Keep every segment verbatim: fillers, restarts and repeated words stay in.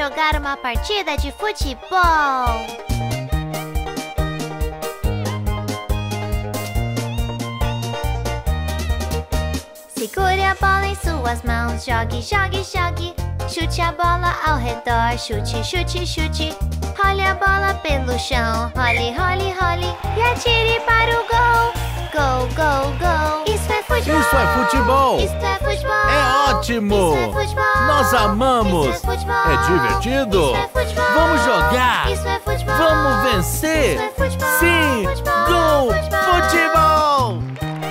jogar uma partida de futebol. Segure a bola em suas mãos, jogue, jogue, jogue. Chute a bola ao redor, chute, chute, chute. Role a bola pelo chão, role, role, role. E atire para o gol. Gol, gol, gol. Isso é futebol. Isso é futebol. Isso é futebol. É ótimo. Isso é futebol. Nós amamos. Isso é futebol. É divertido. Isso é futebol. Vamos jogar. Isso é futebol. Vamos vencer. Isso é futebol. Sim. Futebol. Gol. Futebol. Futebol.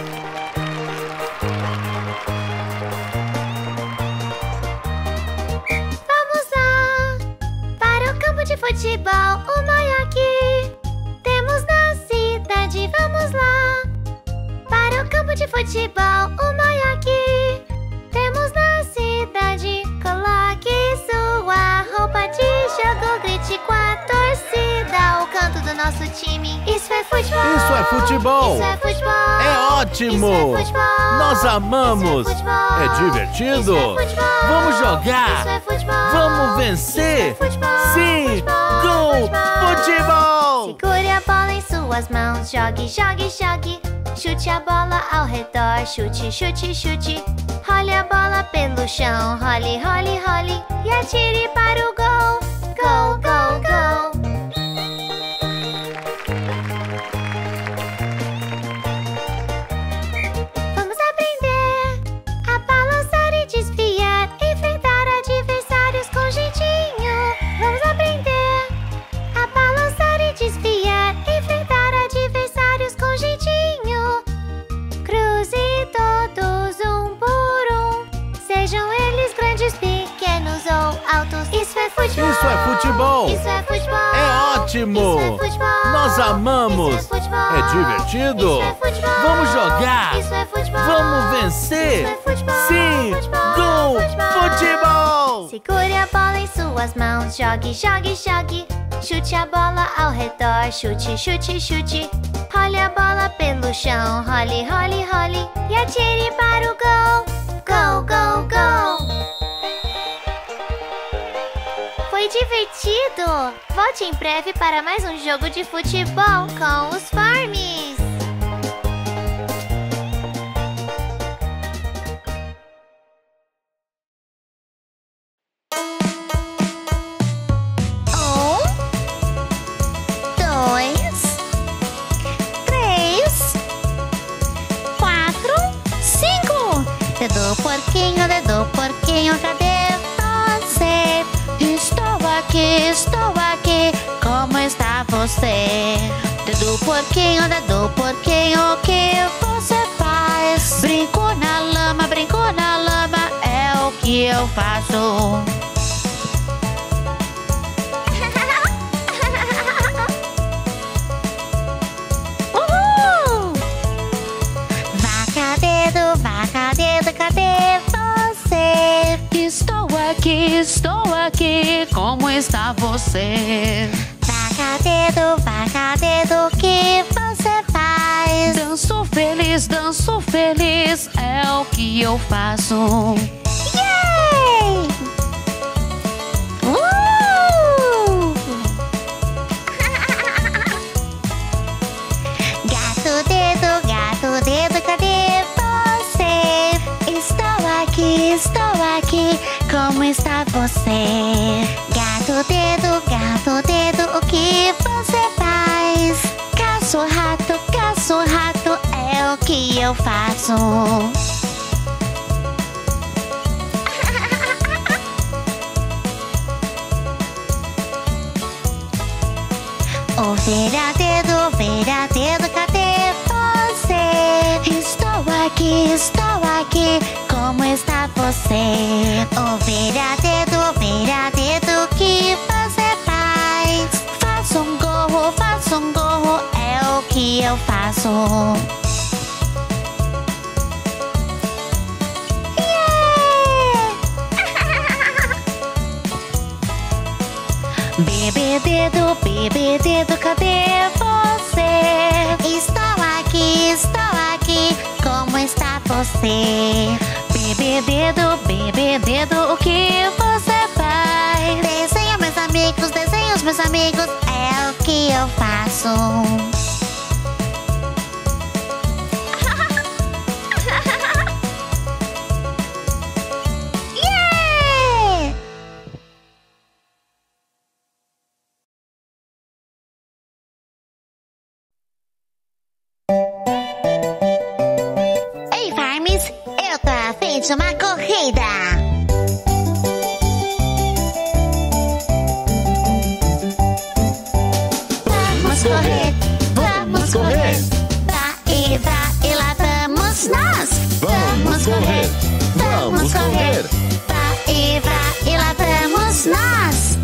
Vamos lá para o campo de futebol, o Noiaque. Temos na cidade, vamos lá para o campo de futebol, o Noiaque. Temos na cidade, coloque sua roupa de jogo, grite com a torcida, o canto do nosso time. Isso é futebol. Isso é futebol. Isso é futebol. É ótimo. Isso é futebol. Nós amamos. Isso é futebol. É divertido. Isso é futebol. Vamos jogar. Isso é futebol. Vamos vencer. Isso é futebol. Sim. Futebol. Gol. Futebol. Segure a bola em suas mãos, jogue, jogue, jogue. Chute a bola ao redor, chute, chute, chute. Role a bola pelo chão, role, role, role. E atire para o gol. Gol, gol, gol. Vamos aprender a balançar e desviar, enfrentar adversários com jeitinho. Vamos aprender a balançar e desviar, enfrentar adversários com jeitinho. Cruze todos um por um, sejam eles grandes, pequenos ou altos. Isso é futebol. Isso é futebol. Isso é futebol. É ótimo. Isso é futebol. Nós amamos. Isso é futebol. É divertido. Isso é futebol. Vamos jogar. Isso é futebol. Vamos vencer. Isso é futebol. Sim. Futebol. Gol. Futebol. Futebol. Segure a bola em suas mãos, jogue, jogue, jogue. Chute a bola ao redor, chute, chute, chute. Role a bola pelo chão, role, role, role. E atire para o gol. Gol, gol, gol. Foi divertido! Volte em breve para mais um jogo de futebol com os Farmies! Um, dois, três, quatro, cinco! Dedo porquinho, dedo porquinho, cadê você? Estou aqui, estou aqui, como está você? Dedo porquinho, dedo porquinho, o que você faz? Brinco na lama, brinco na lama, é o que eu faço. Uhul! Vaca dedo, vaca dedo, cadê você? Estou aqui, estou aqui, como está você? Vaca dedo, vaca dedo, o que você faz? Danço feliz, danço feliz, é o que eu faço. Yay! Uh! Gato dedo, gato dedo, cadê você? Estou aqui, estou aqui, como está você? Gato dedo, gato dedo, o que você faz? Caço rato, caço rato, é o que eu faço. Ovelha dedo, ovelha dedo, cadê você? Estou aqui, estou aqui, como está você? Ovelha dedo, ovelha dedo, o que você faz? Faço um gorro, faço um gorro, é o que eu faço. Bebê dedo, bebê dedo, cadê você? Estou aqui, estou aqui, como está você? Bebê dedo, bebê dedo, o que você faz? Desenho amigos, desenhos, meus amigos, é o que eu faço. Yeah! Ei, Farms, eu tô a fim de uma corrida. Vamos correr, vamos correr, pra e pra e lá vamos nós. Vamos correr, vamos correr. Pra e pra e lá vamos nós.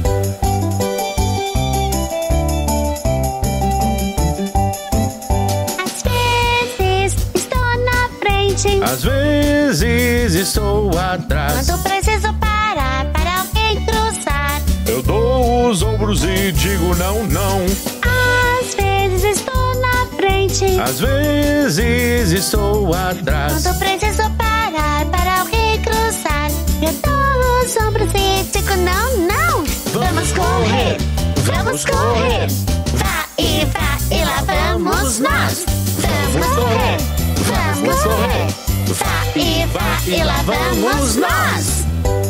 Às vezes estou na frente, Às vezes estou atrás. quando preciso parar para alguém cruzar. Eu dou os ombros e digo não, não. Às vezes estou na frente, Às vezes estou atrás. quando preciso parar para alguém cruzar. Eu dou os ombros e digo não, não. Vamos correr, vamos correr. Vá e vá e lá vamos nós. Vamos correr, vamos correr. Vá e vá e lá vamos nós.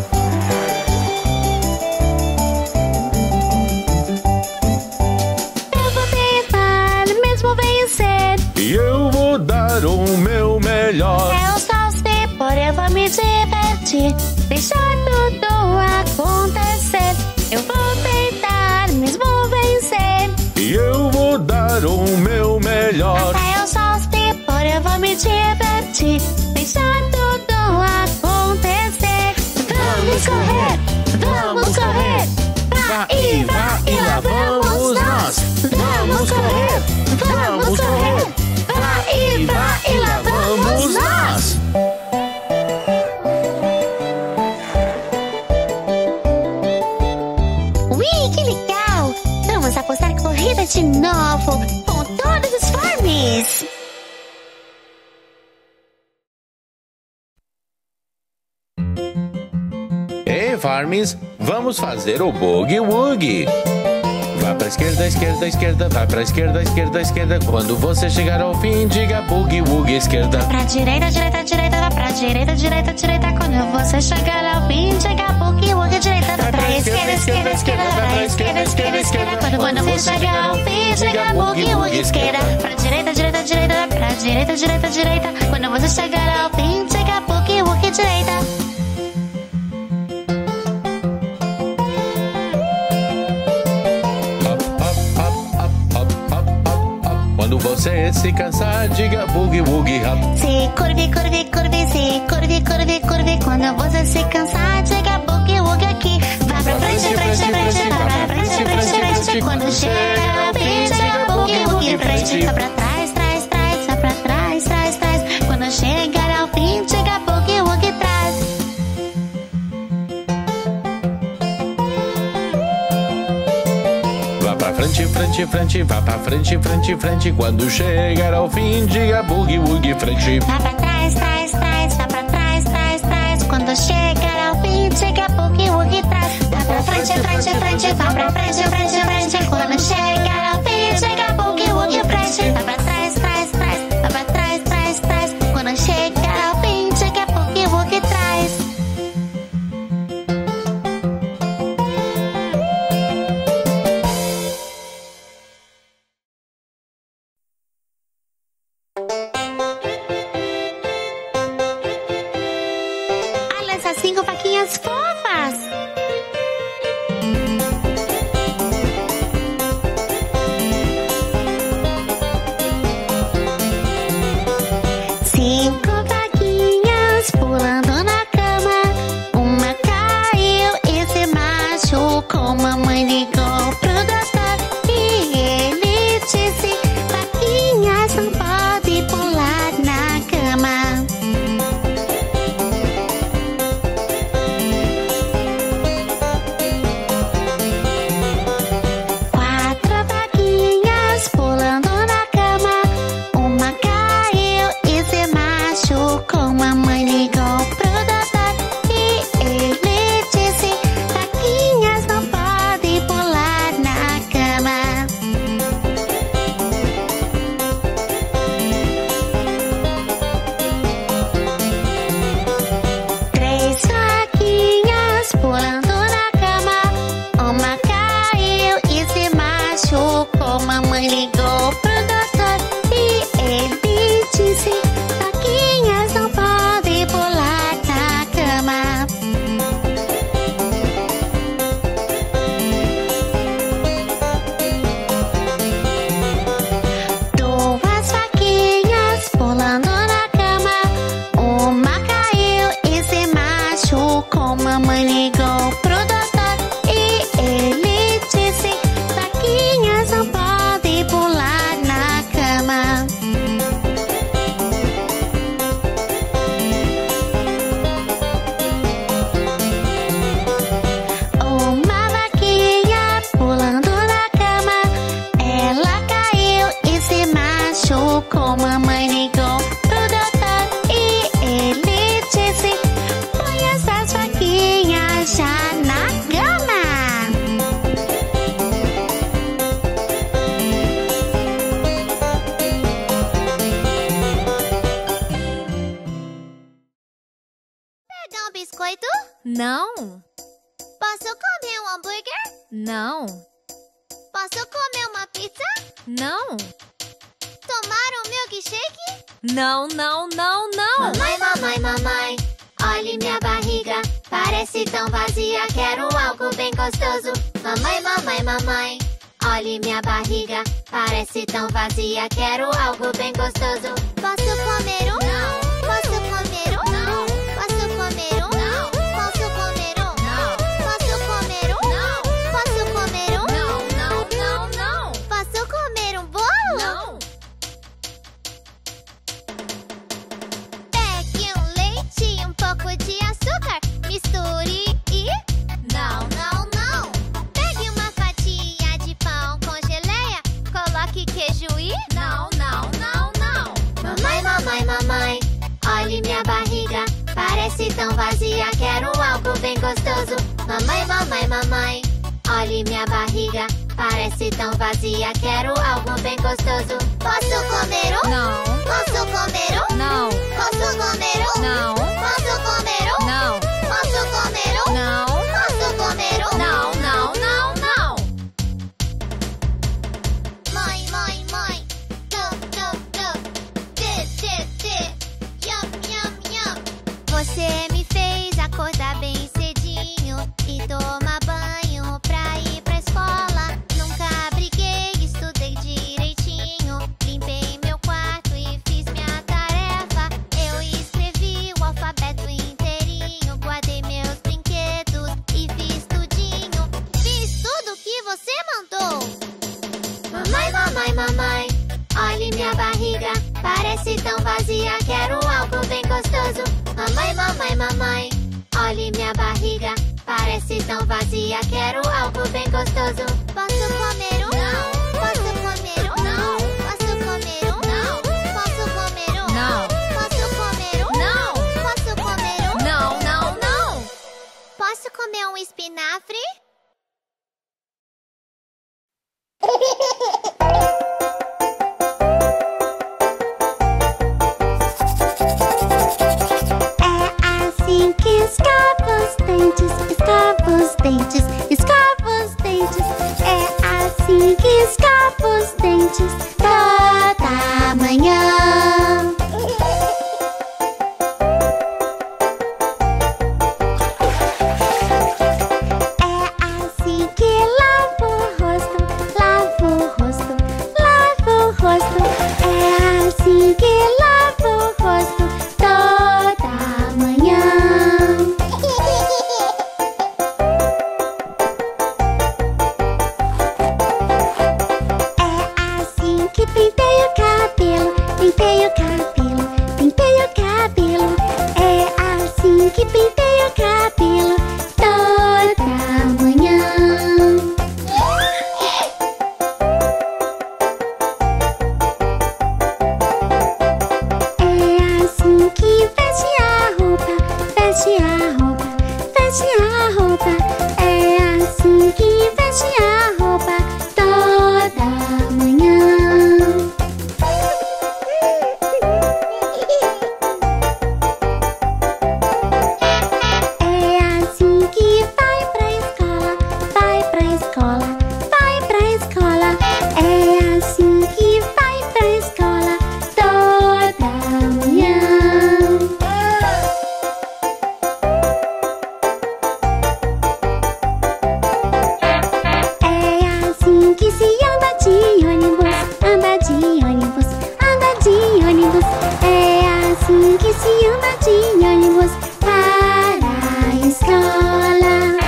Eu vou tentar mesmo vencer. E eu vou dar o meu melhor. Eu só sei por eu vou me divertir, deixar tudo acontecer. Eu vou tentar mesmo vencer. E eu vou dar o meu melhor. Até eu só sei por eu vou me divertir, deixar tudo acontecer. Vamos correr, vamos correr. Vá e vá e lá vamos nós. Vamos correr, vamos correr. Vá e vá e lá vamos nós. Ui, que legal! Vamos apostar corrida de novo com todos os Farms. Ei, Farms, vamos fazer o Boogie Woogie. Vá pra esquerda, esquerda, esquerda. Vai pra esquerda, esquerda, esquerda. Quando você chegar ao fim, diga Boogie Woogie esquerda. Pra direita, direita, direita, vai pra direita, direita, direita. Quando você chegar ao fim, diga Boogie Woogie direita. Vai pra esquerda, esquerda, esquerda, vai pra esquerda, esquerda, esquerda. Quando, quando você chegar ao fim, diga Boogie Woogie esquerda. Pra direita, direita, direita, vai pra direita, direita, direita. Quando você chegar ao fim, diga Boogie Woogie direita. Quando você se cansar, diga Boogie Woogie Hop. Se curve, curve, curve, se curve, curve, curve. Quando você se cansar, diga Boogie Woogie aqui. Vai pra frente, frente, frente, vai pra frente, frente, frente. Quando chega ao fim, diga Boogie Woogie frente. Vai pra trás, trás, trás, vai pra trás, trás, trás. Quando chegar ao fim, diga Boogie Woogie trás. Vá pra frente, frente, frente. Vá pra frente, frente, frente. Quando chegar ao fim, diga Boogie Woogie frente. Vai pra trás, trás, trás, vai pra trás, trás, trás. Quando chegar ao fim, diga Boogie Woogie trás. Vai pra frente, frente, frente, vai pra frente, frente, frente. Quando chegar ao fim, diga Boogie Woogie frente. Vai pra trás, trás, trás, vai pra trás, trás, trás. Quando chegar ao fim, diga Boogie Woogie trás. Olha essas cinco vaquinhas fofas! Cinco vaquinhas pulando na cama. Uma caiu e se machucou. Mamãe ligou pro doutor e ele disse: vaquinhas não podem pular na cama. um biscoito? Não. Posso comer um hambúrguer? Não. Posso comer uma pizza? Não. Tomar um milkshake? Não, não, não, não. Mamãe, mamãe, mamãe, olhe minha barriga, parece tão vazia, quero algo bem gostoso. Mamãe, mamãe, mamãe, olhe minha barriga, parece tão vazia, quero algo bem gostoso. Posso comer um? Não. Posso comer um? Não. Posso comer um? Não. Posso comer um? Não. Posso comer um? Não. Posso comer um? Não, não, não, não. Posso comer um bolo? Não. Pegue um leite e um pouco de açúcar, misture e... Não, não, não. Pegue uma fatia de pão com geleia, coloque queijo e... Não, não, não, não. Mamãe, mamãe, mamãe, olhe minha barriga, parece tão vazia, quero algo bem gostoso. Mamãe, mamãe, mamãe, olhe minha barriga, parece tão vazia, quero algo bem gostoso. Posso comer um? Não. Posso comer um? Não. Posso comer um? Não. Posso comer um? Não. Posso comer um? Não. Posso comer um? Não, não, não, não. Mãe, mãe, mãe, do, do, do, de, de, de, yum, yum, yum. Você me fez acordar bem cedinho e tomar banho pra ir pra escola. Nunca briguei, estudei direitinho, limpei meu quarto e fiz minha tarefa. Eu escrevi o alfabeto inteirinho, guardei meus brinquedos e fiz tudinho. Fiz tudo que você mandou. Mamãe, mamãe, mamãe, olhe minha barriga, parece tão vazia, quero algo bem gostoso. Mamãe, mamãe, mamãe, olhe minha barriga, parece tão vazia, quero algo bem gostoso. Posso comer um? Não. Posso comer um? Não. Posso comer um? Não. Posso comer um? Não. Posso comer um? Não. Posso comer um? Não, não, não. Posso comer um espinafre? É assim que escova os dentes, escova os dentes, escova os dentes. É assim que escova os dentes toda manhã. É assim que lavo o rosto, lavo o rosto, lavo o rosto. É assim que lavo o rosto toda manhã. É assim que pentei o cabelo, pentei o cabelo, pentei o cabelo. É assim que pentei o cabelo toda manhã. É assim que veste a roupa, veste a roupa, veste a roupa. É assim que veste a roupa toda manhã. É assim que vai pra escola, vai pra escola, vai pra escola. É assim que vai pra escola toda manhã. É assim que se anda de ônibus, anda de ônibus, anda de ônibus. É assim que se anda de ônibus para a escola.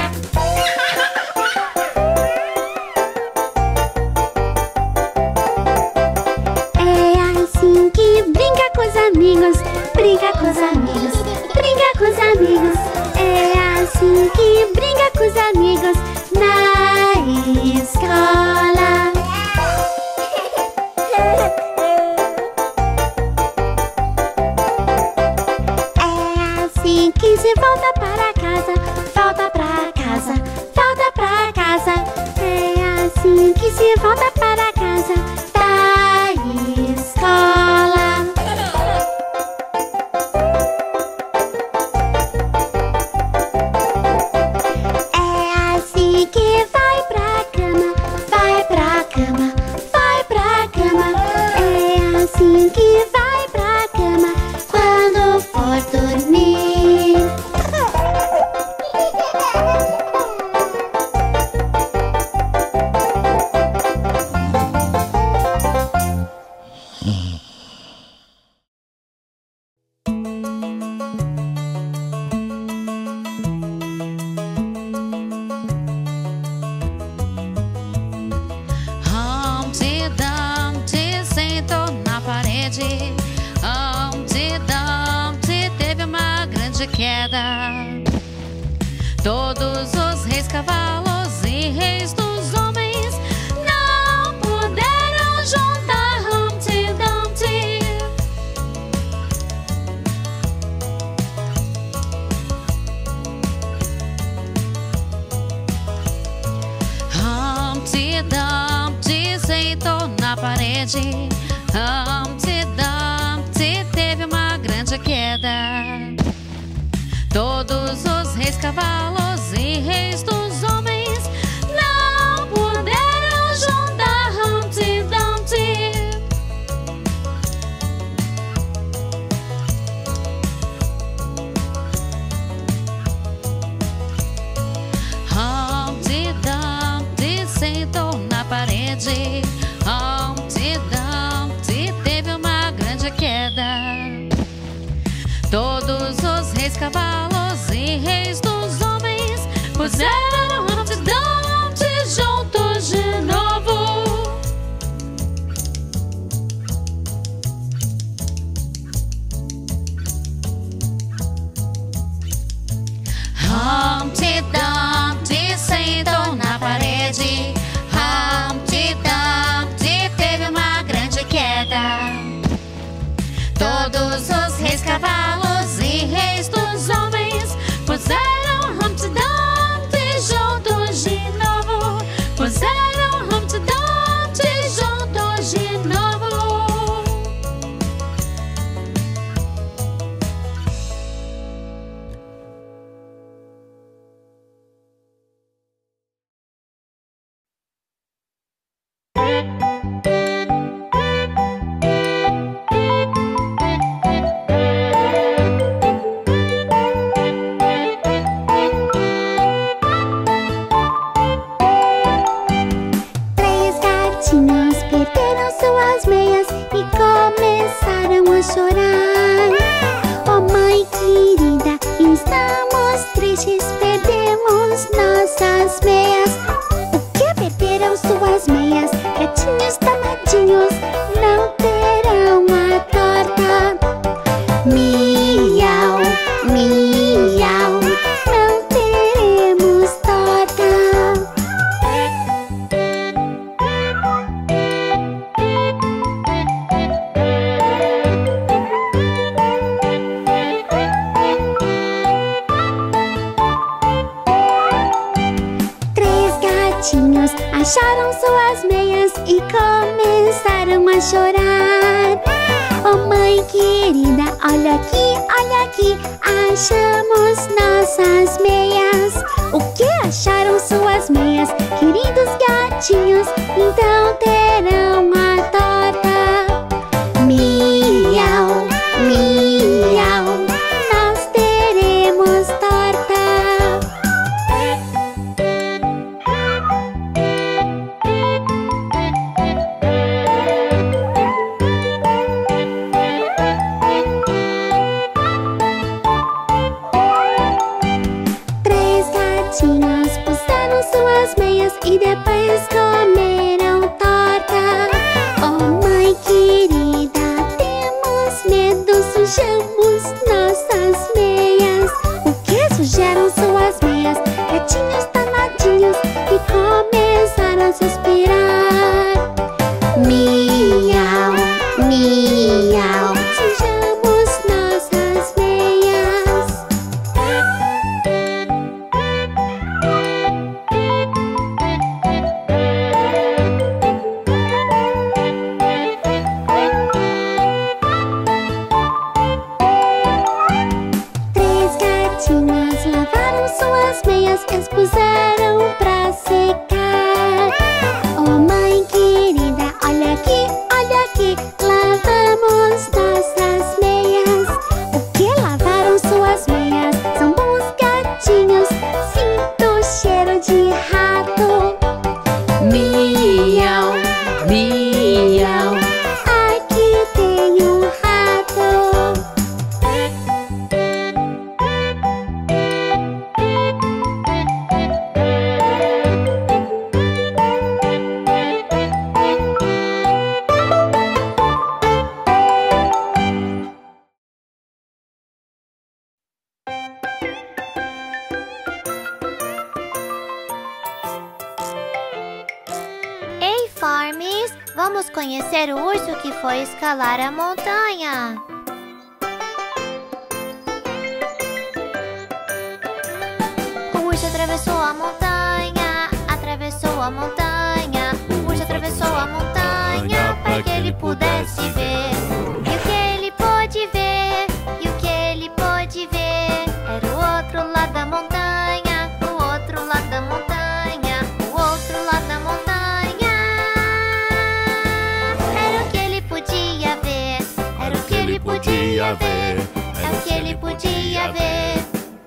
É assim que brinca com os amigos, brinca com os amigos, brinca com os amigos. É assim que brinca com os amigos na escola. É assim que se volta para casa, volta pra casa, volta pra casa. É assim que se volta para casa da escola. grande queda. Todos os reis cavalos e reis dos homens não puderam juntar Humpty Dumpty. Humpty Dumpty sentou na parede. Humpty Dumpty teve uma grande queda. Todos os reis cavalos e reis dos homens não puderam juntar Humpty Dumpty. Humpty Dumpty sentou na parede. Humpty Dumpty teve uma grande queda. Todos os reis cavalos e reis dos homens puseram Humpty Dumpty juntos de novo. Humpty Dumpty sentou na parede. Humpty Dumpty teve uma grande queda. Todos os reis cavalos e reis dos homens puseram Humpty Dumpty juntos de novo. Puseram Humpty Dumpty juntos de novo. Perderam suas meias e começaram a chorar. Oh mãe querida, estamos tristes, perdemos nossas meias. O que? Perderam suas meias? Gatinhos danadinhos não terão a torta. Miau, miau, não teremos torta. Acharam suas meias e começaram a chorar. Oh mãe querida, olha aqui, olha aqui, achamos nossas meias. O que? Acharam suas meias, queridos gatinhos, então terão a torta. Miau, miau, nós teremos torta. Puseram suas meias e depois comeram torta. Oh mãe querida, temos medo, sujamos nossas meias. O que? Sujaram suas meias, gatinhos danadinhos, e começaram a suspirar. Miau, miau, sujamos nossas meias. Lavaram suas meias, expuseram pra secar. Oh mãe querida, olha aqui, olha aqui, lavamos nossas meias. O que? Lavaram suas meias, são bons gatinhos, sinto o cheiro de rato. Miau, miau, aqui tem um rato. Vamos conhecer o urso que foi escalar a montanha. O urso atravessou a montanha, atravessou a montanha. O urso atravessou a montanha para que ele pudesse ver. E o que ele pôde ver, e o que ele pôde ver, era o outro lado da montanha, o outro lado da montanha, o outro lado da montanha. Era o que ele podia ver, era o que ele podia ver, era o que ele podia ver.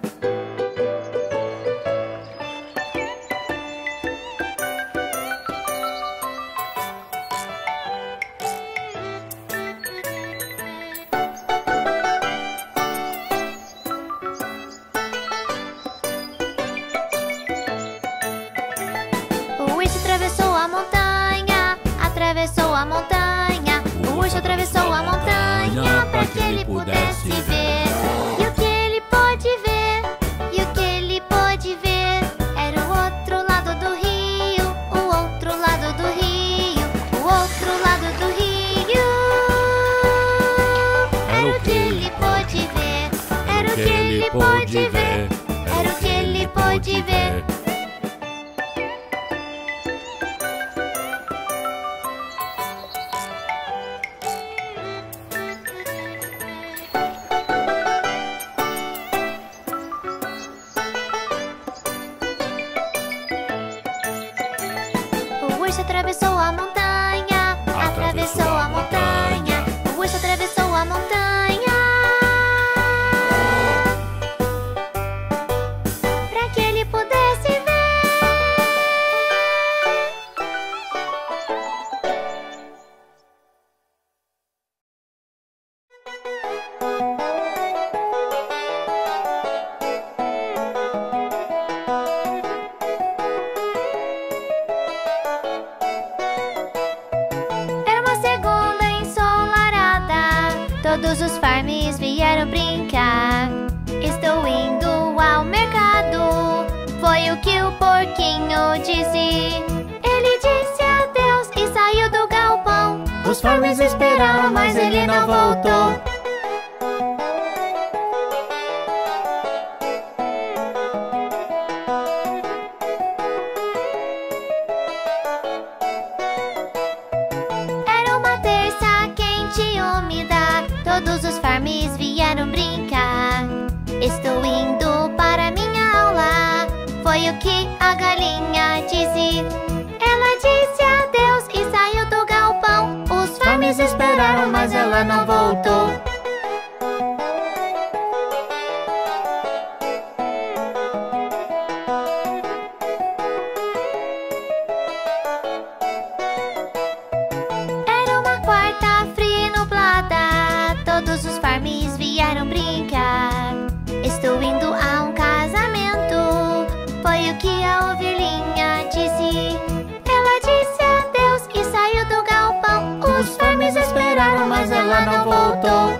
O urso atravessou a montanha, atravessou a montanha. O urso atravessou a montanha para que ele pudesse ver. E o que ele pôde ver, e o que ele pôde ver, era o outro lado do rio, o outro lado do rio, o outro lado do rio. Era o que ele pôde ver, era o que ele pôde ver, era o que ele pôde ver. O urso atravessou a montanha, atravessou a montanha. O urso atravessou a montanha para que ele pudesse ver. Era uma segunda ensolarada, todos os farms vieram brincar. Estou indo ao mercado, foi o que o porquinho disse. Ele disse adeus e saiu do galpão. Os farms esperaram, mas ele não voltou. Era uma terça quente e úmida, todos os farms vieram brincar. Estou indo para minha aula, foi o que a galinha disse. Ela disse adeus e saiu do galpão. Os farms esperaram, mas ela não voltou. Era uma quarta fria e nublada, todos os farms vieram brincar. Estou indo a um casamento, foi o que a ovelhinha disse. Ela disse adeus e saiu do galpão. Os farms esperaram, mas ela não voltou.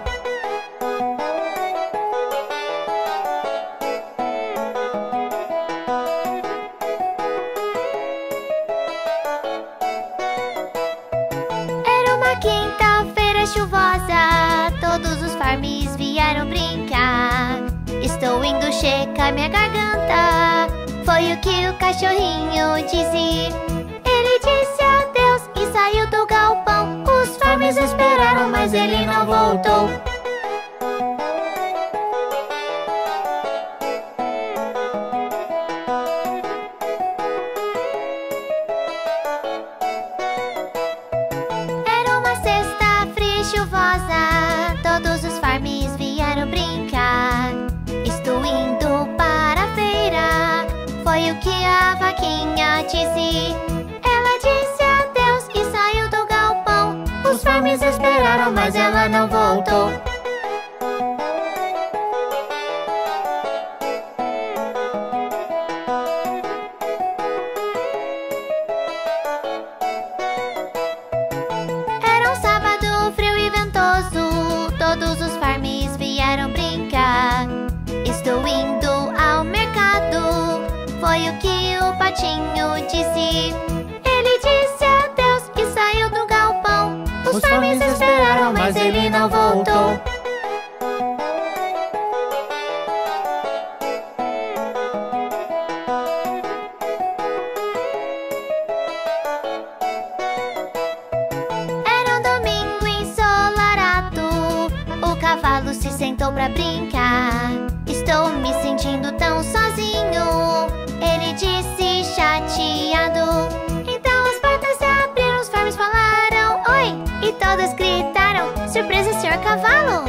Era uma quinta-feira chuvosa, todos os farms vieram brincar. Estou indo checar minha garganta, foi o que o cachorrinho disse. Ele disse adeus e saiu do galpão. Os farms esperaram, mas ele não voltou. Era uma sexta fria e chuvosa, todos os farms vieram brincar. Estou indo para a feira, foi o que a vaquinha disse. Ela disse adeus e saiu do galpão. Os farms esperaram, mas ela não voltou. Era um sábado frio e ventoso, todos os farms vieram brincar. Estou indo ao mercado, foi o que o patinho disse. Ele disse adeus e saiu do galpão. mas ele não voltou. Era um domingo ensolarado, o cavalo se sentou pra brincar. Estou me sentindo tão sozinho, ele disse chateado. Então as portas se abriram, os farms falaram oi, e todos gritaram: surpresa, senhor cavalo!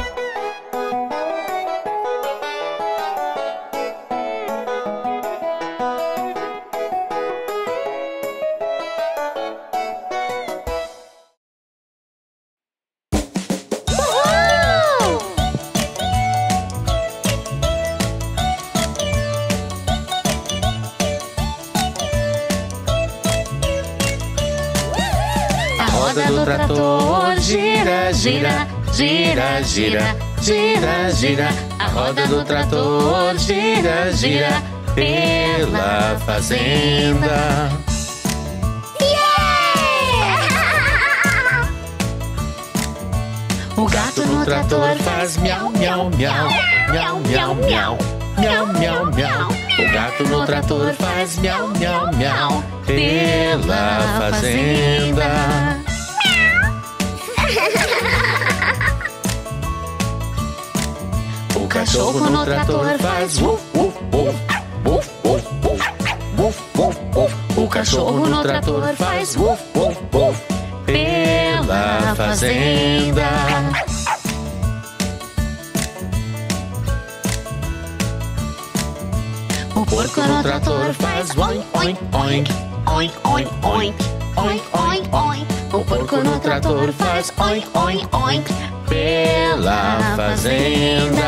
A roda do trator gira, gira, gira, gira, gira, gira. A roda do trator gira, gira pela fazenda. O gato no trator faz miau, miau, miau, miau, miau, miau, miau, miau, miau. O gato no trator faz miau, miau, miau pela fazenda. O cachorro no trator faz wuf, wuf, wuf, wuf, wuf, wuf, wuf, wuf, wuf. O cachorro no trator faz wuf, wuf, wuf pela fazenda. O porco no trator faz oink, oink, oink, oink, oink, oink, oink, oink, oink. O porco no trator faz oink, oink, oink pela fazenda.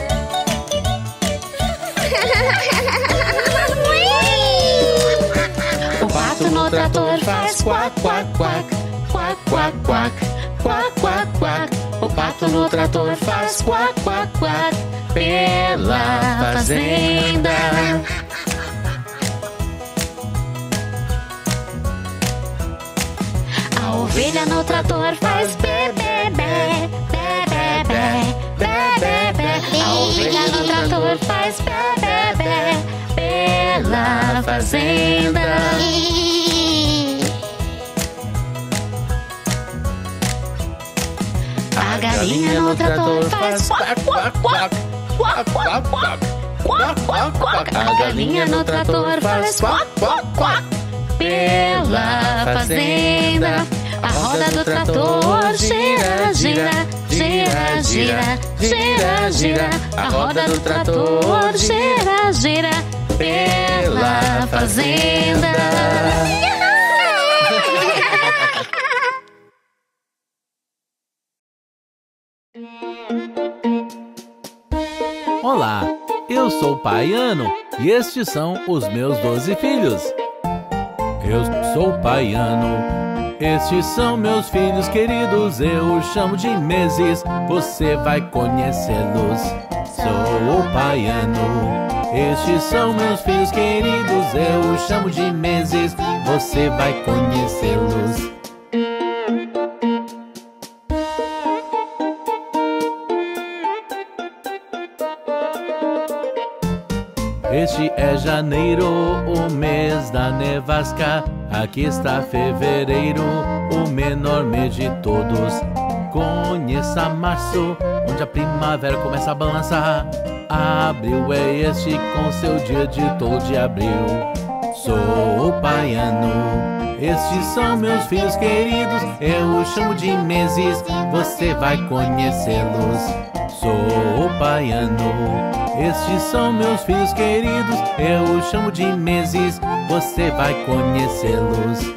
O pato no trator faz quack, quack, quack, quack, quack, quack, quack, quack, quack. O pato no trator faz quack, quack, quack pela fazenda. A ovelha no trator faz bé, bé, bé, bé, bé, bé, bé, bé, bé. A ovelha no trator faz bé, bé, bé pela fazenda. A galinha no trator faz quack, quack, quack, quack, quack, quack, quack, quack, quack. A galinha no trator faz quack, quack, quack pela fazenda. A roda do trator gira, gira, gira, gira, gira, gira. A roda do trator gira, gira pela fazenda. Olá, eu sou o Paiano e estes são os meus doze filhos. Eu sou o Paiano, estes são meus filhos queridos, eu os chamo de meses, você vai conhecê-los. Sou o Paiano, estes são meus filhos queridos, eu os chamo de meses, você vai conhecê-los. Este é janeiro, o mês da nevasca. Aqui está fevereiro, o menor mês de todos. Conheça março, onde a primavera começa a balançar. Abril é este com seu dia de todo de abril. Sou o Paiano, estes são meus filhos queridos, eu os chamo de meses, você vai conhecê-los. Sou o Paiano, estes são meus filhos queridos, eu os chamo de meses, você vai conhecê-los.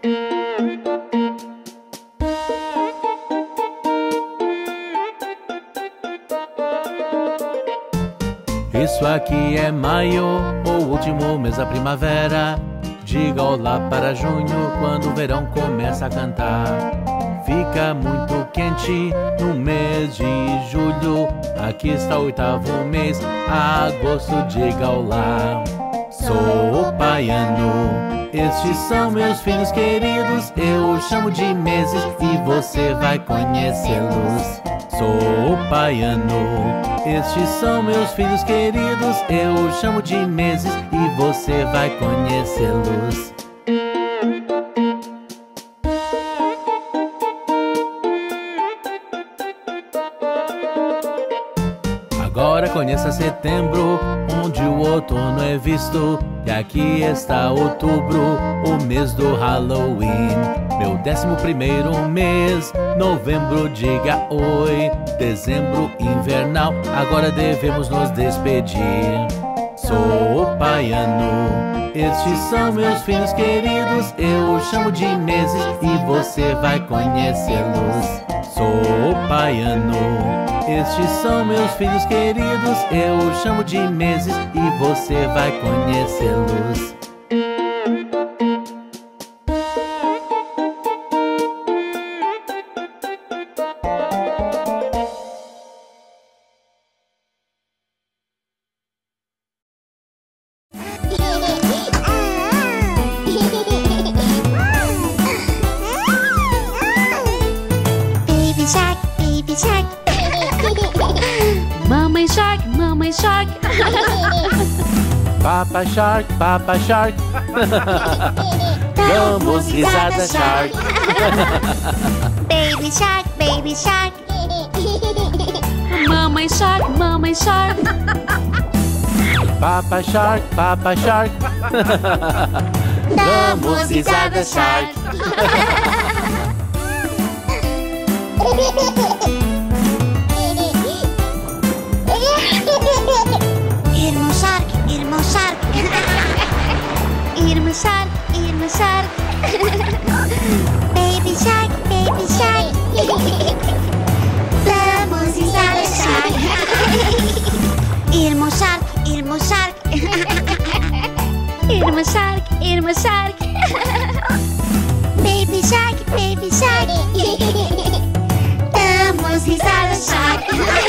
Isso aqui é maio, o último mês da primavera. Diga olá para junho, quando o verão começa a cantar. Fica muito quente no mês de julho. Aqui está o oitavo mês, agosto, diga olá. Sou o Paiano, Estes são meus filhos queridos, eu os chamo de meses e você vai conhecê-los. Sou o Paiano. Estes são meus filhos queridos, eu os chamo de meses e você vai conhecê-los. Agora conheça setembro, onde o outono é visto. E aqui está outubro, o mês do Halloween. Meu décimo primeiro mês, novembro diga oi. Dezembro invernal, agora devemos nos despedir. Sou o Paiano. Estes são meus filhos queridos, eu os chamo de meses e você vai conhecê-los. Sou o Paiano. Estes são meus filhos queridos, eu os chamo de meses e você vai conhecê-los. Baby Shark, Baby Shark. Mamãe Shark, Mamãe Shark. Papa Shark, Papa Shark. Damos risada, Shark. Baby Shark, Baby Shark. Mamãe Shark, Mamãe Shark. Papa Shark, Papa Shark. Damos risada, Shark. Irmão Shark, Irmão Shark. Irmão Shark, Irmão Shark. Baby Shark, Baby Shark. Damos risada, Shark. Irmão Shark, Irmão Shark. Irmã Shark, Irmã Shark. Baby Shark, Baby Shark. Damos risada, Shark.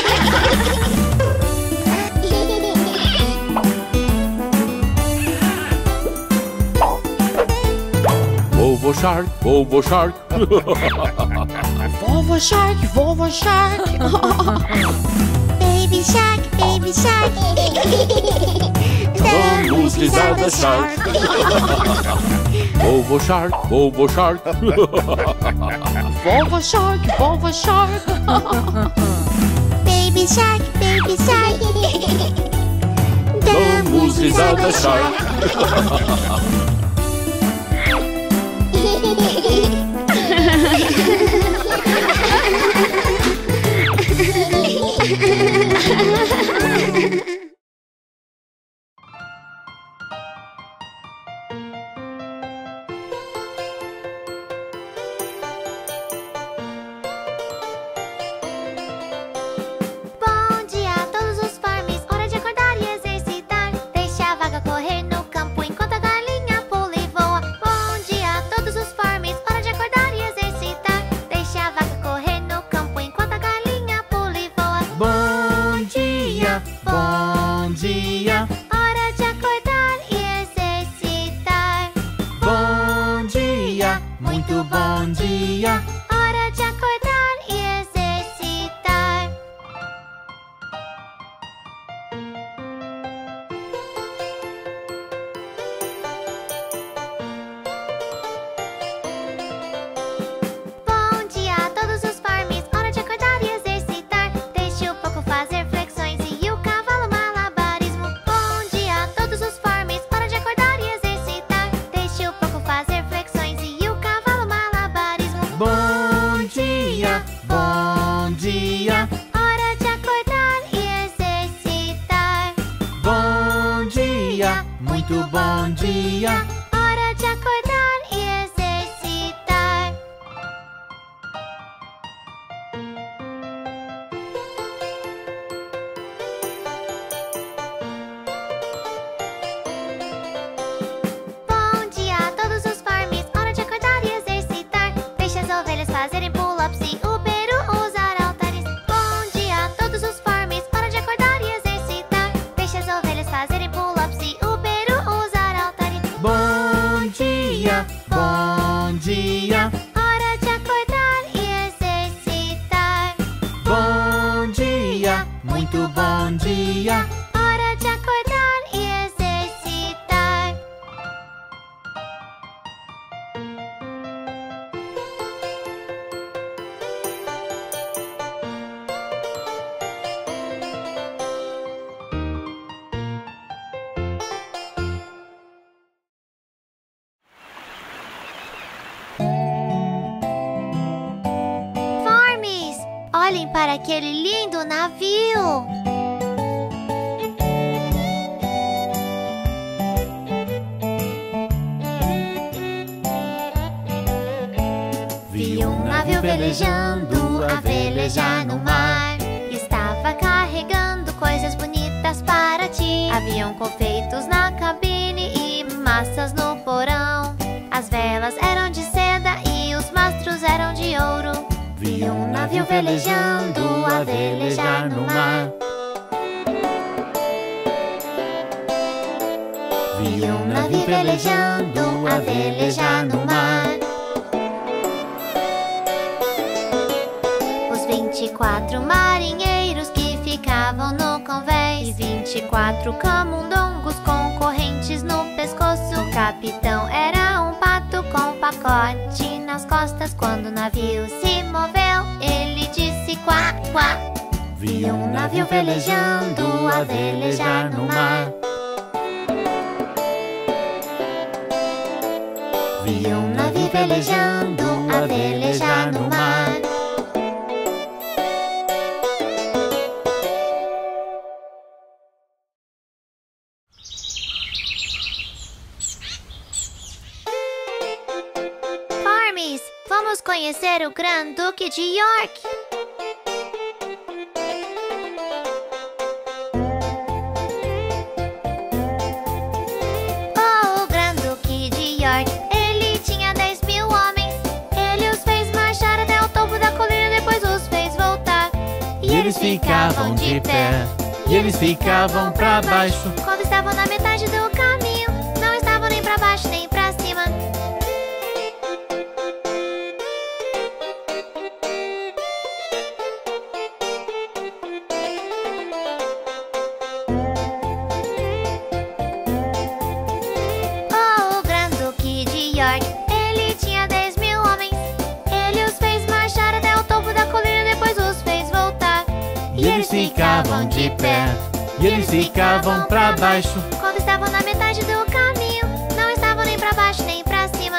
Vovô Shark, Vovô Shark. Vovô Shark, Vovô Shark. Baby Shark, Baby Shark. Damos risada, Shark. Vovô Shark, Vovô Shark. Vovô Shark, Vovô Shark. Baby Shark, Baby Shark. Damos risada, Shark. Bom dia a todos os farms, hora de acordar e exercitar. Deixe a vaca correr no campo enquanto a galinha pula e voa. Bom dia a todos os farms, hora de acordar e exercitar. Deixe a vaca correr no campo enquanto a galinha pula e voa. Bom dia, bom dia. Hora de acordar e exercitar. Bom dia, muito bom dia. Hora de acordar e exercitar. Bom dia a todos os farms, hora de acordar e exercitar. Deixe o porco fazer flexões e o cavalo malabarismo. Bom dia a todos os farms, hora de acordar e exercitar. Deixe o porco fazer flexões e o cavalo malabarismo. Bom dia, bom dia. Hora de acordar e exercitar. Bom dia, muito bom dia. Hora de acordar e exercitar. Bom dia a todos os farms, hora de acordar e exercitar. Deixe as ovelhas fazerem pull-ups e o peru usar altares. Bom dia a todos os farms, hora de acordar e exercitar. Deixe as ovelhas fazerem pull-ups e o peru usar altares. Bom dia. para aquele lindo navio. Vi um navio velejando, a velejar no mar. Estava carregando coisas bonitas para ti. Haviam confeitos na cabine e massas no porão. As velas eram de seda e os mastros eram de ouro. Vi um navio velejando, a velejar no mar. Vi um navio velejando, a velejar no mar. Os vinte e quatro marinheiros que ficavam no convés, e vinte e quatro camundongos com correntes no pescoço. O capitão era um pato com pacote nas costas. Quando o navio se moveu, ele disse quá, quá. Vi um navio velejando, a velejar no mar. Vi um navio velejando, a velejar no mar. Parmes, vamos conhecer o Grande-Duque de York. Oh, o Grande-Duque de York, ele tinha dez mil homens. Ele os fez marchar até o topo da colina, depois os fez voltar. E eles ficavam de pé, e eles ficavam pra baixo. Quando estavam na metade do caminho, não estavam nem pra baixo nem pra cima. Oh, o Grande-Duque de York, ele tinha dez mil homens. Ele os fez marchar até o topo da colina, depois os fez voltar. E eles ficavam de pé, e eles ficavam pra baixo. Quando estavam na metade do caminho, não estavam nem pra baixo nem pra cima.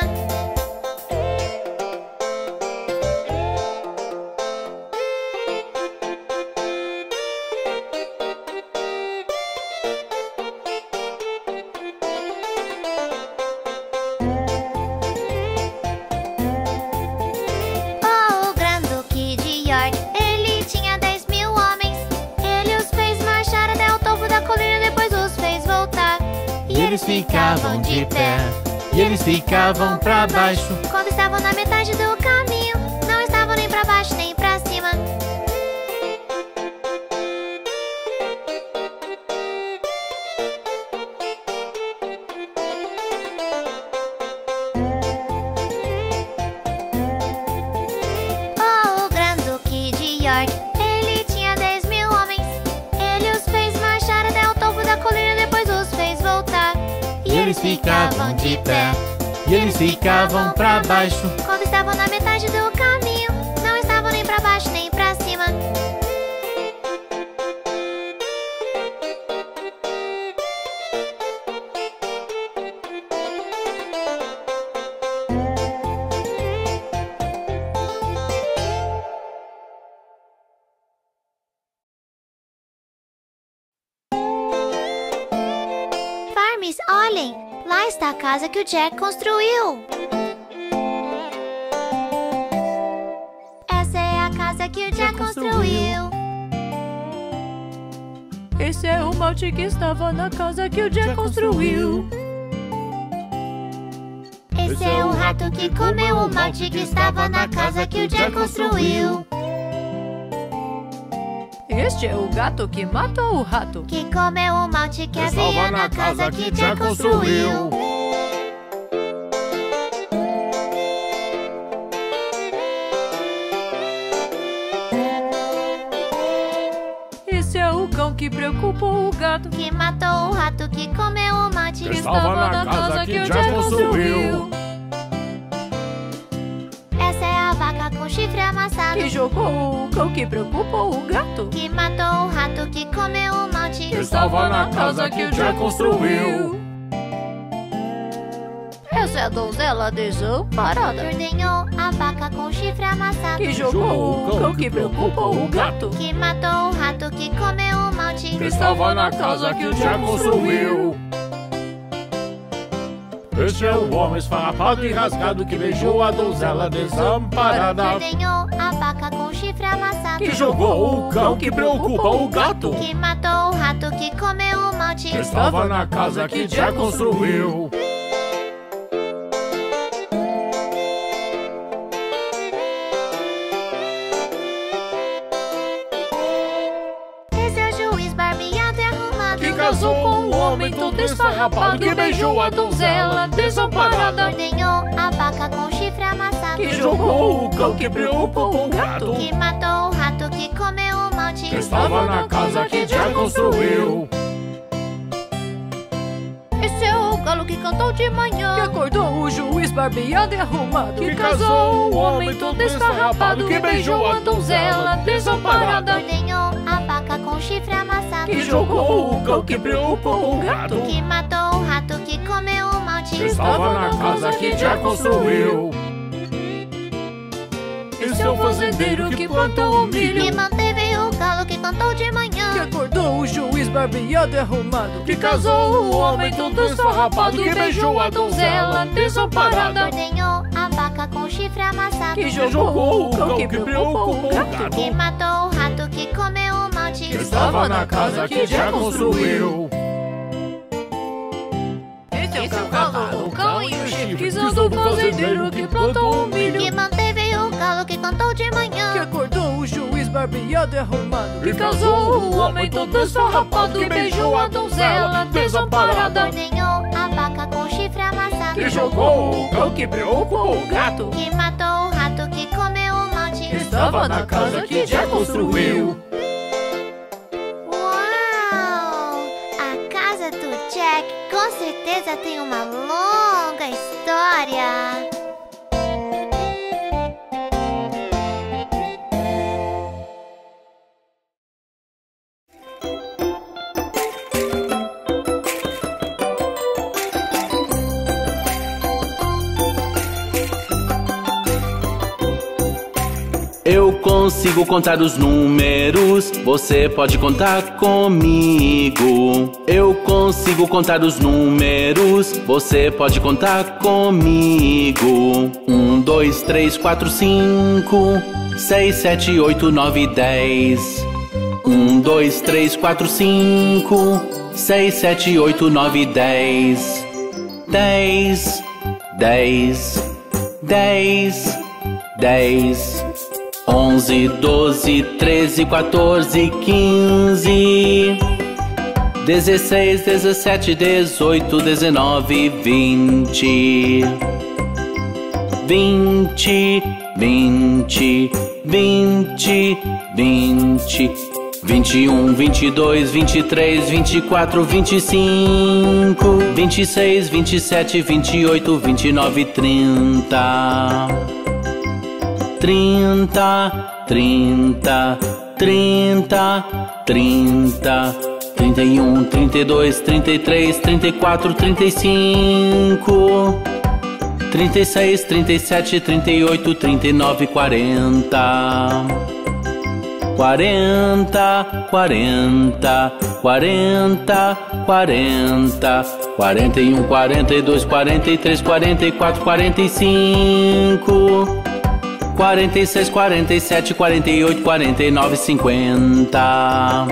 Oh, o Grande-Duque de York, ele tinha dez mil homens. Ele os fez marchar até o topo da colina, depois os fez voltar. E eles ficavam de pé, e eles ficavam pra baixo. Quando estavam na metade do caminho, não estavam nem pra baixo nem pra cima. Oh, o Grande-Duque de York, ele tinha dez mil homens. Ele os fez marchar até o topo da colina, depois os fez voltar. E eles ficavam de pé, e eles ficavam pra baixo. Quando estavam na metade do caminho, não estavam nem pra baixo nem pra cima. Farmes, olhem! Lá está a casa que o Jack construiu. Essa é a casa que o Jack construiu. Esse é o malte que estava na casa que o Jack construiu. Esse é o rato que comeu o malte que estava na casa que o Jack construiu. Este é o gato que matou o rato. Que comeu o malte que havia na casa que Jack construiu. Esse é o cão que preocupou o gato. Que matou o rato que comeu o malte Que estava na casa que o Jack construiu. Essa é a vaca com chifre amassado. Que jogou o cão que preocupou o gato. Que matou o rato que comeu o malte Que estava na casa que o Jack construiu. Essa Essa é a donzela desamparada Ordenhou a vaca com chifre amassado, que jogou o cão que preocupou o gato, que matou o rato que comeu o malte, que estava na casa que o Jack construiu. Este é o homem esfarrapado e rasgado que beijou a donzela desamparada, ordenhou a vaca com chifre amassado, que jogou o cão que preocupou o gato, que matou o rato que comeu o malte, que estava na casa que Jack construiu. Esse é o juiz barbeado e arrumado, Que casou com um homem todo esfarrapado, que beijou a donzela desamparada, ordenhou a vaca com chifre amassado, que jogou o cão que preocupou o gato, que matou o rato que comeu o malte, Que estava na casa que Jack construiu. Esse é o galo que cantou de manhã, que acordou o juiz barbeado e arrumado, que casou o homem todo esfarrapado, que beijou a donzela desamparada, ordenhou a vaca com chifre amassado, que jogou o cão que preocupou o gato, que matou o rato que comeu o malte, Que estava na casa que Jack construiu. Esse é o fazendeiro que plantou o que milho, manteve o galo que cantou de que manhã, acordou o juiz barbeado e arrumado, que casou o homem todo esfarrapado, que beijou a donzela desamparada, ordenhou a vaca com chifre amassado, que jogou o cão que preocupou o gato, que matou o rato que comeu o malte, Que estava na casa que Jack construiu. Esse é o cavalo, o cão e o chifre, que são do fazendeiro que plantou o milho, que manteve o galo que cantou de que manhã, acordou o juiz barbeado e arrumado, que casou o homem todo esfarrapado, que beijou a donzela desamparada, ordenhou a vaca com chifre amassado, que jogou o cão que preocupou o gato, que matou o rato que comeu o malte, que estava na casa que Jack construiu. Uau! A casa do Jack com certeza tem uma longa história. Eu consigo contar os números, você pode contar comigo. Eu consigo contar os números, você pode contar comigo. Um, dois, três, quatro, cinco, seis, sete, oito, nove, dez. Um, dois, três, quatro, cinco, seis, sete, oito, nove, dez. Dez, dez, dez, dez. Onze, doze, treze, quatorze, quinze, dezesseis, dezessete, dezoito, dezenove, vinte. Vinte, vinte, vinte, vinte, vinte e um, vinte e dois, vinte e três, vinte e quatro, vinte e cinco, vinte e seis, vinte e sete, vinte e oito, vinte e nove, trinta. Trinta, trinta, trinta, trinta, trinta e um, trinta e dois, trinta e três, trinta e quatro, trinta e cinco, trinta e seis, trinta e sete, trinta e oito, trinta e nove, quarenta. Quarenta, quarenta, quarenta, quarenta, quarenta e um, quarenta e dois, quarenta e três, quarenta e quatro, quarenta e cinco, quarenta e seis, quarenta e sete, quarenta e oito, quarenta e nove, cinquenta.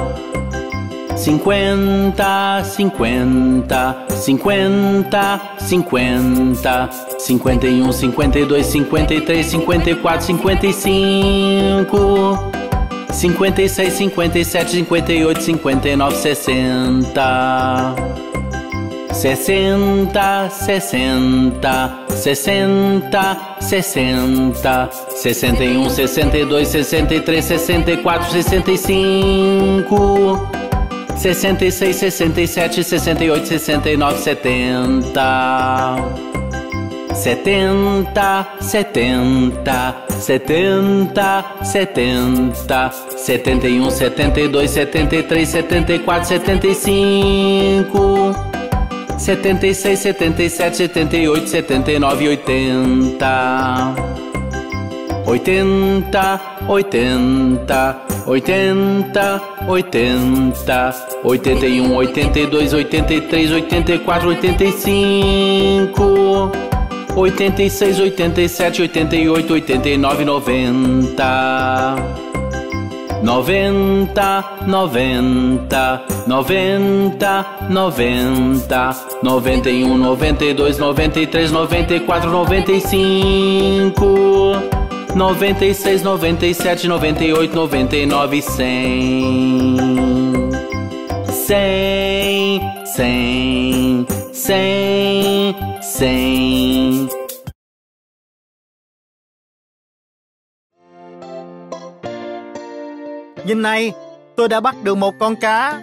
Cinquenta, cinquenta, cinquenta, cinquenta, cinquenta e um, cinquenta e dois, cinquenta e três, cinquenta e quatro, cinquenta e cinco, cinquenta e seis, cinquenta e sete, cinquenta e oito, cinquenta e nove, sessenta. Sessenta, sessenta, sessenta, sessenta, sessenta e um, sessenta e dois, sessenta e três, sessenta e quatro, sessenta e cinco, sessenta e seis, sessenta e sete, sessenta e oito, sessenta e nove, setenta. Setenta, setenta, setenta, setenta, setenta e um, setenta e dois, setenta e três, setenta e quatro, setenta e cinco, setenta e seis, setenta e sete, setenta e oito, setenta e nove, oitenta. Oitenta, oitenta, oitenta, oitenta, oitenta e um, oitenta e dois, oitenta e três, oitenta e quatro, oitenta e cinco, oitenta e seis, oitenta e sete, oitenta e oito, oitenta e nove, noventa. Noventa, noventa, noventa, noventa, noventa e um, noventa e dois, noventa e três, noventa e quatro, noventa e cinco, noventa e seis, noventa e sete, noventa e oito, noventa e nove, cem. Cem, cem, cem, cem. Nhìn này, tôi đã bắt được một con cá.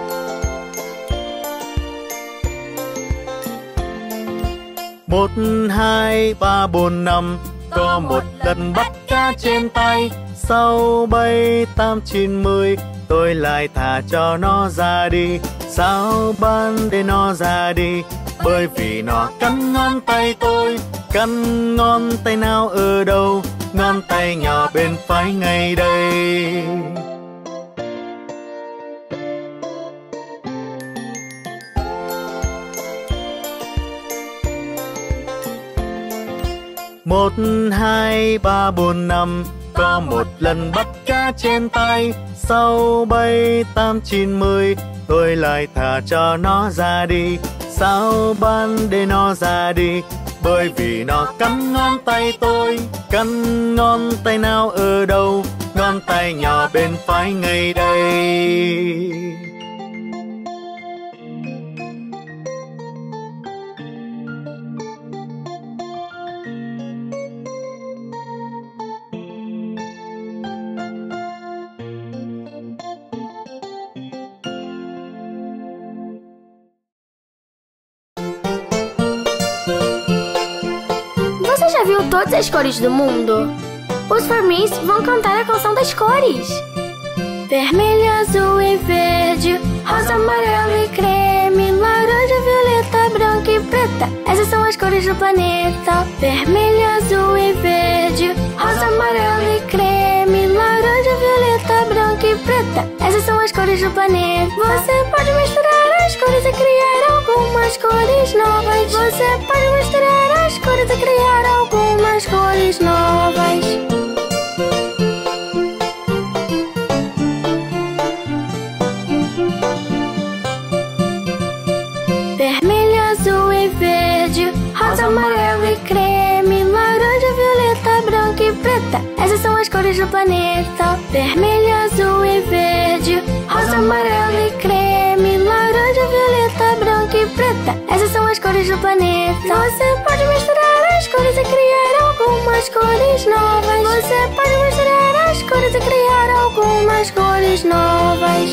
Một, hai, ba, bốn, năm. Có một lần bắt cá trên tay. Sau bảy, tám, chín, mười. Tôi lại thả cho nó ra đi. Sao ban để nó ra đi? Bởi vì nó cắn ngón tay tôi. Cắn ngón tay nào ở đâu? Ngón tay nhỏ bên phải ngay đây. Một, hai, ba, bốn, năm. Có một lần bắt cá trên tay. Sau bảy, tám, chín, mười. Tôi lại thả cho nó ra đi. Sao ban để nó ra đi? Bởi vì nó cắn ngón tay tôi. Cắn ngón tay nào ở đâu? Ngón tay nhỏ bên phải ngay đây. Você já viu todas as cores do mundo? Os Farmins vão cantar a canção das cores. Vermelho, azul e verde, rosa, amarelo e creme, laranja, violeta, branca e preta. Essas são as cores do planeta. Vermelho, azul e verde, rosa, amarelo e creme, laranja, violeta, branca e preta. Essas são as cores do planeta. Você pode misturar as cores e criar algumas cores novas. Você pode misturar as cores e criar algumas cores novas. Vermelho, azul e verde, rosa, amarelo e creme, laranja, violeta, branca e preta. Essas são as cores do planeta. Vermelho, azul e verde, rosa, amarelo e creme, laranja, violeta, branca e preta. Essas são as cores do planeta. Você pode misturar as cores e criar algumas cores novas. Você pode misturar as cores e criar algumas cores novas.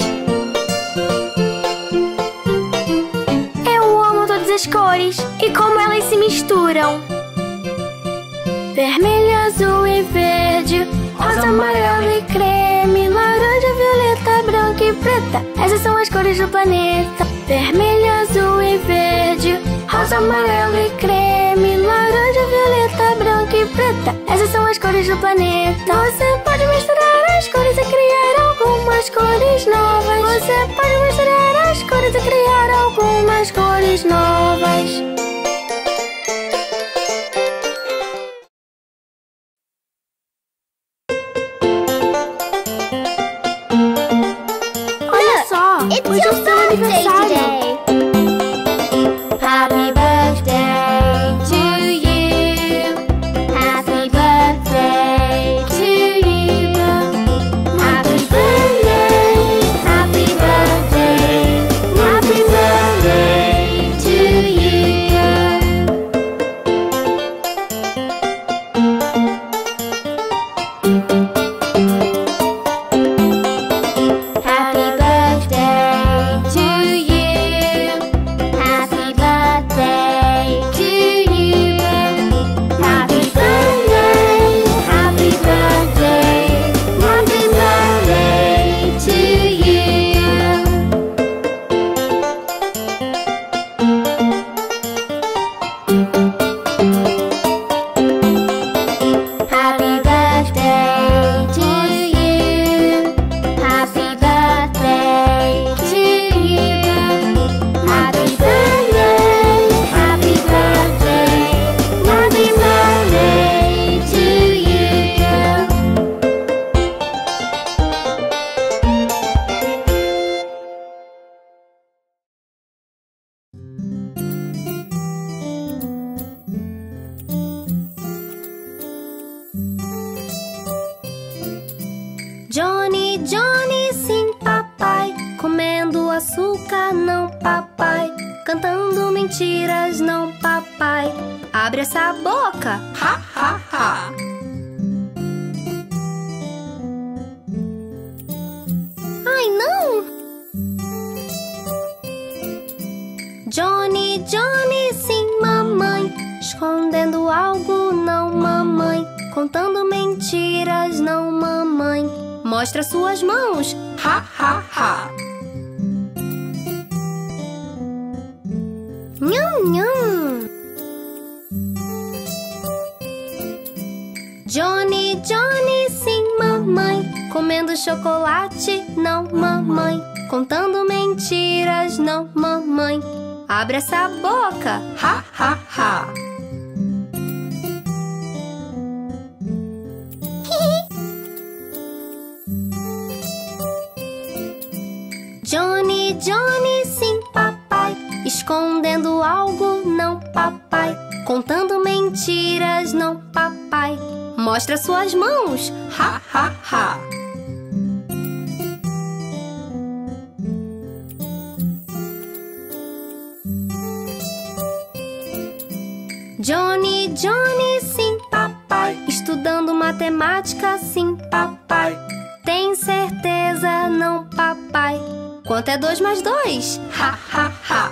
As cores e como elas se misturam. Vermelho, azul e verde, rosa, amarelo e creme, laranja, violeta, branca e preta. Essas são as cores do planeta. Vermelho, azul e verde, rosa, amarelo e creme, laranja, violeta, branca e preta. Essas são as cores do planeta. Você pode misturar as cores e criar algumas cores novas. Você pode misturar as cores e criar algumas cores novas. Olha só, hoje é o seu aniversário. Happy birthday to you. Happy birthday to you. Happy birthday, happy birthday, happy birthday to you. boca, não, papai. Cantando mentiras, não, papai. Abre essa boca, ha, ha, ha. Ai, não! Johnny, Johnny, sim, mamãe. Escondendo algo, não, mamãe. Contando mentiras, não, mamãe. Mostra suas mãos, ha, ha, ha. Nham, nham. Johnny, Johnny, sim, mamãe. Comendo chocolate, não, mamãe. Contando mentiras, não, mamãe. Abre essa boca, ha, ha, ha. Johnny, Johnny, sim, papai. Escondendo algo, não, papai. Contando mentiras, não, papai. Mostra suas mãos, ha, ha, ha. Johnny, Johnny, sim, papai. Estudando matemática, sim, papai. Tem certeza, não, papai. Quanto é dois mais dois? Ha, ha, ha.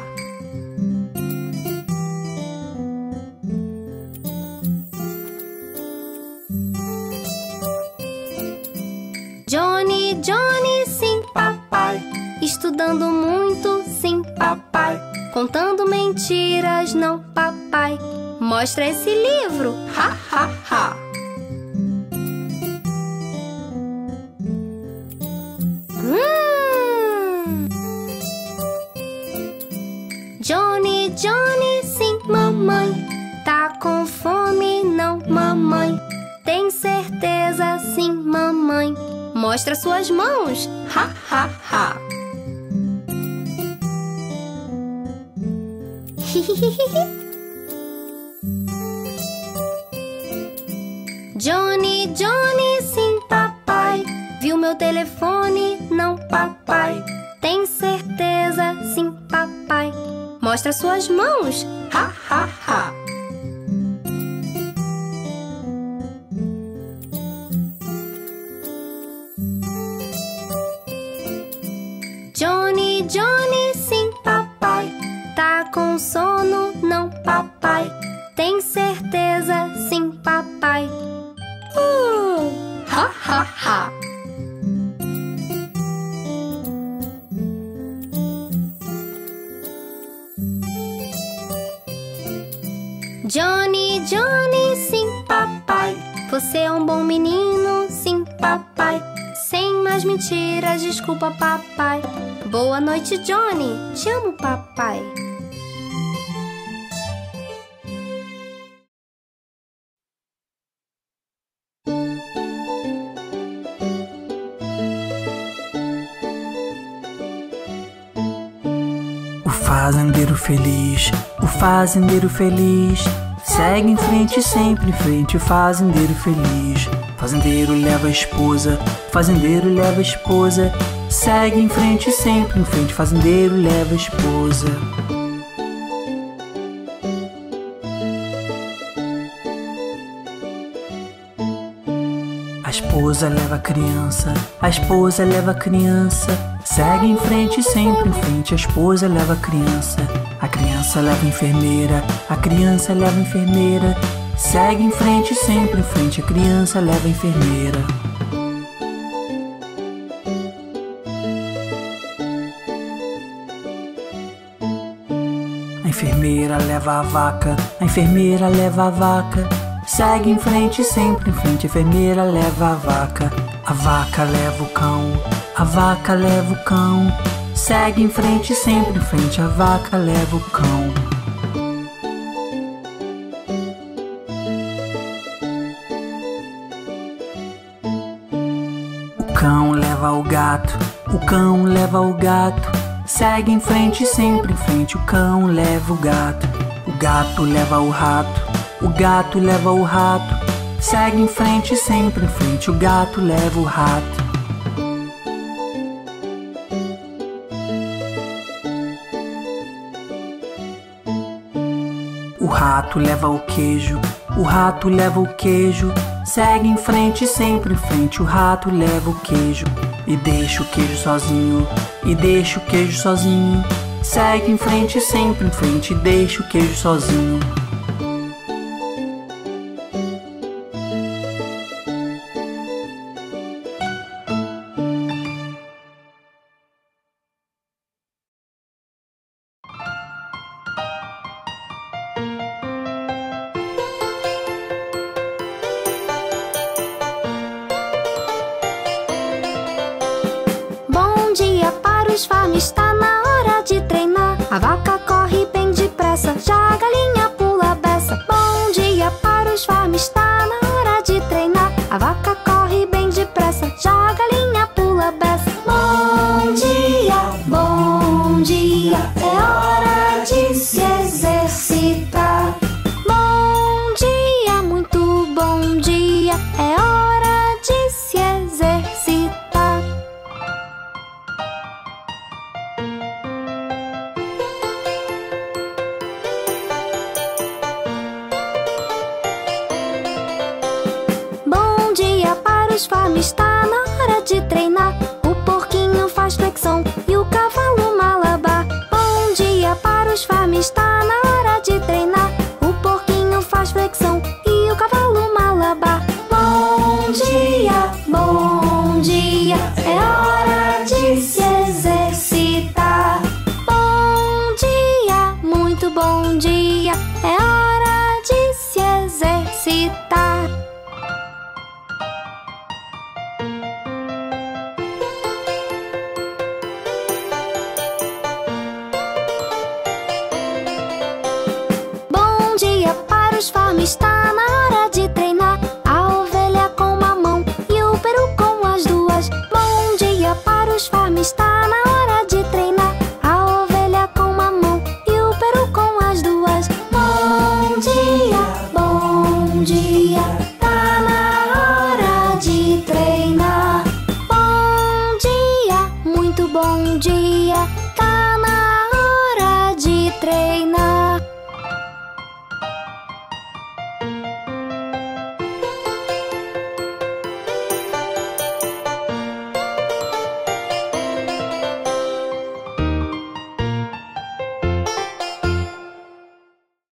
Johnny, Johnny, sim, papai. Estudando muito, sim, papai. Contando mentiras, não, papai. Mostra esse livro, ha, ha, ha. Hum. Johnny, Johnny, sim, mamãe. Tá com fome, não, mamãe. Tem certeza, sim, mamãe. Mostra suas mãos, ha, ha, ha. Johnny, Johnny, sim, papai. Viu meu telefone? Não, papai. Tem certeza? Sim, papai. Mostra suas mãos, ha, ha, ha. Johnny, Johnny, sim, papai. Tá com sono? Não, papai. Tem certeza? Sim, papai. Uh, ha, ha, ha. Johnny, Johnny, sim, papai. Você é um bom menino, sim, papai. Sem mais mentiras, desculpa, papai. Boa noite, Johnny. Te amo, papai. O fazendeiro feliz, o fazendeiro feliz, segue em frente, sempre em frente, o fazendeiro feliz. Fazendeiro leva a esposa, fazendeiro leva a esposa, segue em frente, sempre em frente, fazendeiro leva a esposa. A esposa leva a criança, a esposa leva a criança, segue em frente, sempre em frente, a esposa leva a criança. A criança leva a enfermeira, a criança leva a enfermeira, segue em frente, sempre em frente, a criança leva a enfermeira. A enfermeira leva a vaca, a enfermeira leva a vaca, segue em frente, sempre em frente, a enfermeira leva a vaca. A vaca leva o cão, a vaca leva o cão, segue em frente, sempre em frente, a vaca leva o cão. O cão leva o gato, o cão leva o gato, segue em frente, sempre em frente, o cão leva o gato. O gato leva o rato, o gato leva o rato, segue em frente, sempre em frente, o gato leva o rato. O rato leva o queijo, o rato leva o queijo. Segue em frente, sempre em frente, o rato leva o queijo. E deixa o queijo sozinho, e deixa o queijo sozinho. Segue em frente, sempre em frente, deixa o queijo sozinho. os farms, tá na hora de treinar. A vaca corre bem depressa, já a galinha pula a beça. Bom dia para os farms, tá na hora de treinar. A vaca corre bem depressa, já a galinha pula a beça. Bom dia, bom dia, é hora de se exercitar. Bom dia, muito bom dia, é hora de se exercitar. Bom dia para os farms, tá na hora de treinar. O porquinho faz flexão e o cavalo malabar. Bom dia para os farms, tá na hora de treinar. O porquinho faz flexão e o cavalo malabar. Bom dia, bom dia, é hora de se exercitar. Bom dia, muito bom dia, é hora de se exercitar. Bom dia para os farms, tá na hora